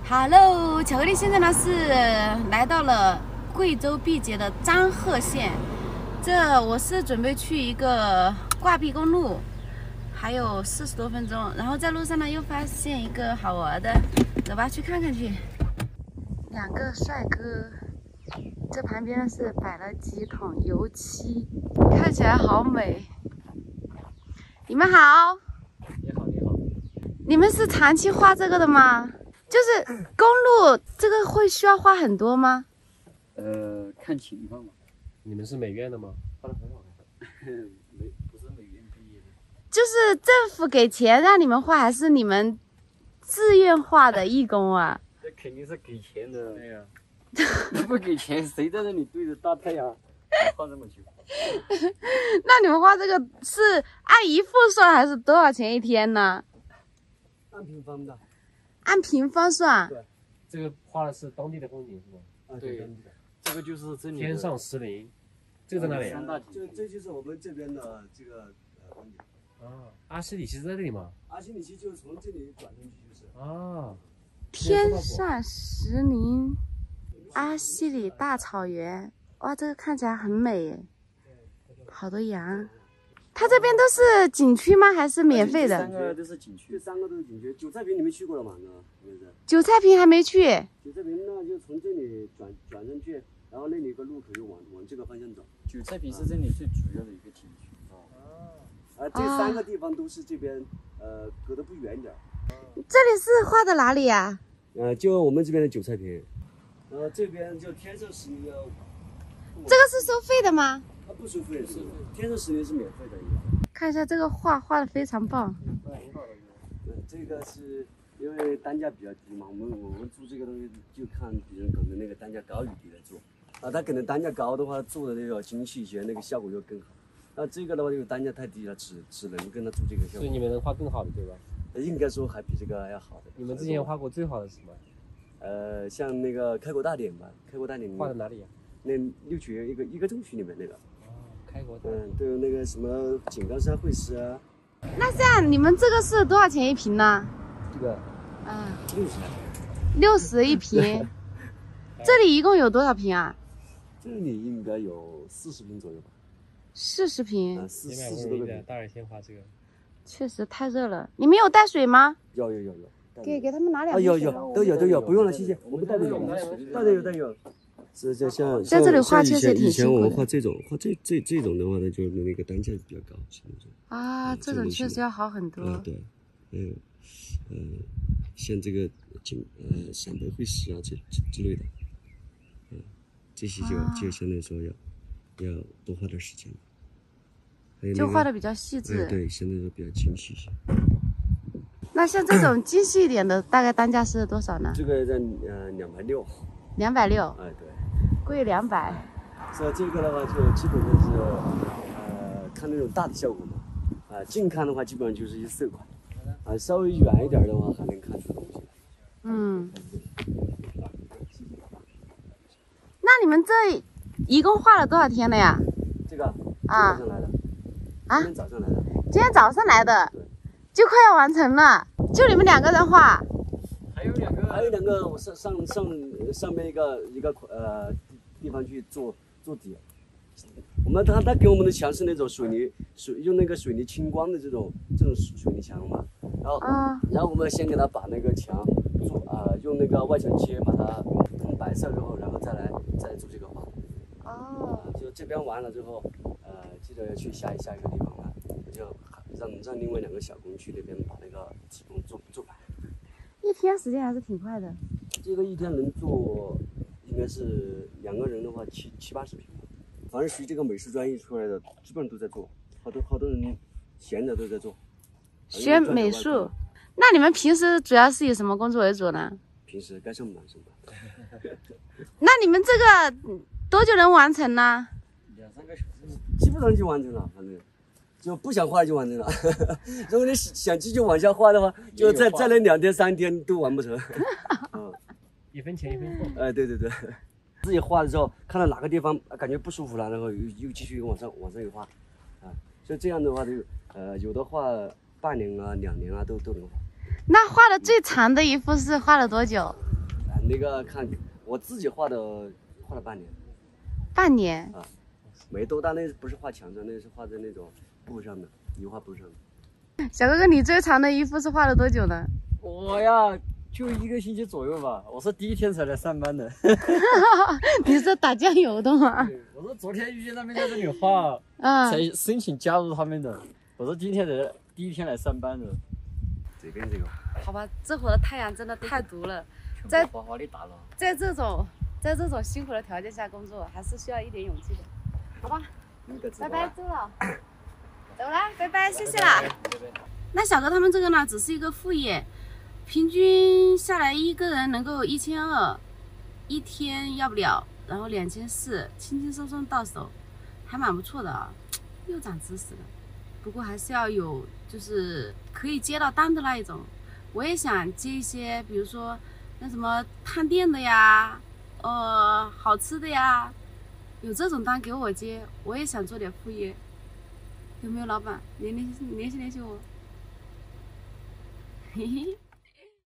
Hello， 巧克力现在呢是来到了贵州毕节的张贺县，我是准备去一个挂壁公路，还有40多分钟，然后在路上呢又发现一个好玩的，走吧，去看看去。两个帅哥，这旁边是摆了几桶油漆，看起来好美。你们好。 你好，你好。 你们是长期画这个的吗？就是公路这个会需要画很多吗？ 看情况吧。 你们是美院的吗？ 画得很好看。不是美院毕业的。 就是政府给钱让你们画，还是你们自愿画的义工啊？ 这肯定是给钱的。对呀。不给钱，谁在这里对着大太阳画这么久？ 那你们画这个是按一副算，还是多少钱一天呢？ 按平方的。 按平方算。 对。 这个画的是当地的风景是吗？ 啊，对。这个就是这里天上石林，这个在哪里啊？ 这就是我们这边的这个观点。 啊，阿西里奇在这里吗？ 阿西里奇就是从这里转进去就是。 啊。 天上石林，阿西里大草原，哇，这个看起来很美耶，好多羊。它这边都是景区吗？还是免费的？ 这3个都是景区， 这3个都是景区。韭菜坪你们去过了吗？应该是。 韭菜坪还没去。 韭菜坪呢，就从这里转上去，然后那里有个路口，就往这个方向走。 韭菜坪是这里最主要的一个景区。 这3个地方都是这边隔得不远点。 这里是画的哪里呀？ 就我们这边的韭菜坪，这边就天上石林。 这个是收费的吗？ 不收费，天上石林是免费的。 看一下这个画的非常棒。 这个是因为单价比较低嘛，我们做这个东西就看别人可能那个单价高与低来做。他可能单价高的话，做的那个精细一些，那个效果就更好。那这个的话，就单价太低了，只能跟他做这个效果。 所以你们能画更好的，对吧？ 应该说还比这个要好的。 你们之前画过最好的是什么？ 像那个开国大典吧，开国大典画在哪里呀？ 那6区一个中区里面那个。 开国大典。 都有那个什么井冈山会师啊。 那像你们这个是多少钱一瓶呢？ 这个 60一瓶。这里一共有多少瓶啊？ 这里应该有40瓶左右吧。 40瓶。 40多个瓶。 大人先画这个。 确实太热了。你们有带水吗？ 有。 给他们拿2瓶水。 都有，不用了，谢谢。我们带的有，带有。是像在这里画确实挺以前我们辛苦的。 画这种的话呢，就那个单价比较高，是那种。 啊，这种确实要好很多。 对，还有像这个陕北会师啊之类的，这些就相对来说要多花点时间。还有就画的比较细致。 对，相对来说比较精细一些。 那像这种精细一点的，大概单价是多少呢？ 这个在260。 260。 对。贵 200。 所以这个的话就基本上是看那种大的效果嘛。近看的话基本上就是一色块。稍微远一点的话还能看出东西。 那你们这一共画了多少天了呀？ 这个早上来的。今天早上来的。 今天早上来的。就快要完成了，就你们2个人画。 还有两个，我上面一个地方去做底。他给我们的墙是那种用那个水泥轻光的这种水泥墙嘛，然后我们先给他把那个墙用那个外墙漆把它涂白色之后，然后再来做这个画。就这边完了之后，记得要去下一个地方了，就让另外2个小工去那边把那个基工做完。 一天时间还是挺快的。 这个一天能做，应该是2个人的话70-80平吧。反正学这个美术专业出来的，基本上都在做，好多人闲着都在做。 学美术，那你们平时主要是以什么工作为主呢？ 平时该上班上班。 那你们这个多久能完成呢 ？2-3个小时，基本上就完成了，反正。就不想画就完成了。如果你想继续往下画的话，就再来2天3天都完不成。 1分钱1分货。 对。自己画的时候，看到哪个地方感觉不舒服了，然后又继续往上又画。所以这样的话就有的画半年啊2年啊都能画。 那画的最长的一幅是画了多久？ 那个看我自己画了半年。 半年啊，没多大，那不是画墙上，那是画在那种布上的油画布上的。 小哥哥，你最长的衣服是画了多久呢？ 我呀，就1个星期左右吧。我是第一天才来上班的。 你是打酱油的吗？ 我是昨天遇见他们在这里画，才申请加入他们的。我是第一天来上班的。 这边这个。 好吧，这会儿的太阳真的太毒了，在这种辛苦的条件下工作，还是需要一点勇气的，好吧？拜拜，走了，走了，拜拜，谢谢啦。那小哥他们这个呢，只是一个副业，平均下来一个人能够1200，一天要不了，然后2400，轻轻松松到手，还蛮不错的啊，又长知识了。不过还是要有，就是可以接到单的那一种。我也想接一些，比如说那什么探店的呀，好吃的呀，有这种单给我接，我也想做点副业。有没有老板联系我？嘿嘿。